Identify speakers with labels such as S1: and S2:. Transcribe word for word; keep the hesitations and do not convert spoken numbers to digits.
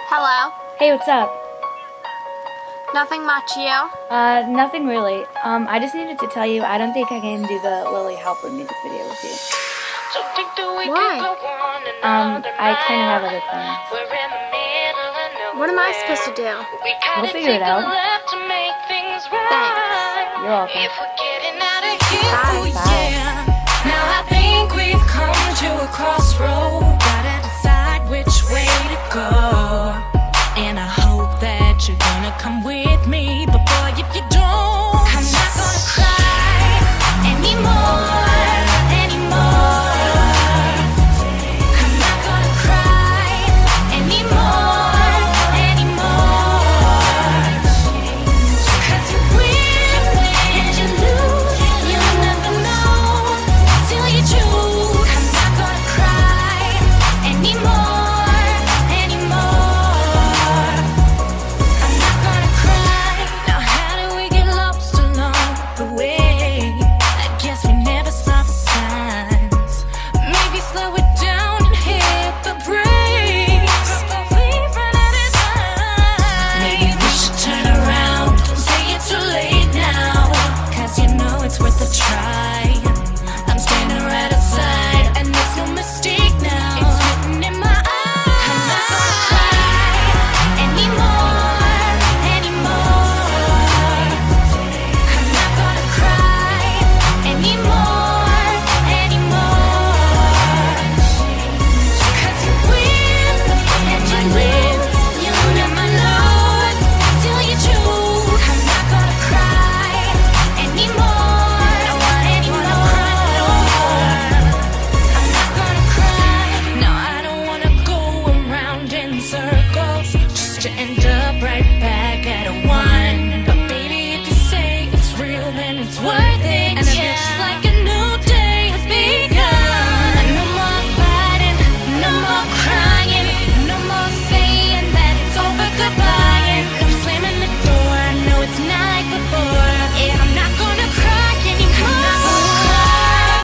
S1: Hello.
S2: Hey, what's up?
S1: Nothing much, you?
S2: Uh, nothing really. Um, I just needed to tell you I don't think I can do the Lily Halpern music video with you.
S1: Why?
S2: Um, I kind of have other plans.
S1: What am I supposed to do?
S2: We'll figure it out.
S1: Thanks.
S2: You're welcome.
S1: Bye.
S2: Bye.